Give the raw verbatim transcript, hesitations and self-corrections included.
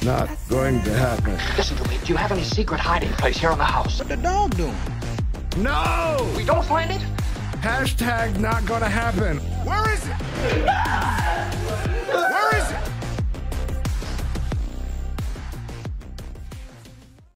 Not going to happen. Listen to me. Do you have any secret hiding place here in the house? What the dog doing? No! We don't find it? Hashtag not gonna happen. Where is it?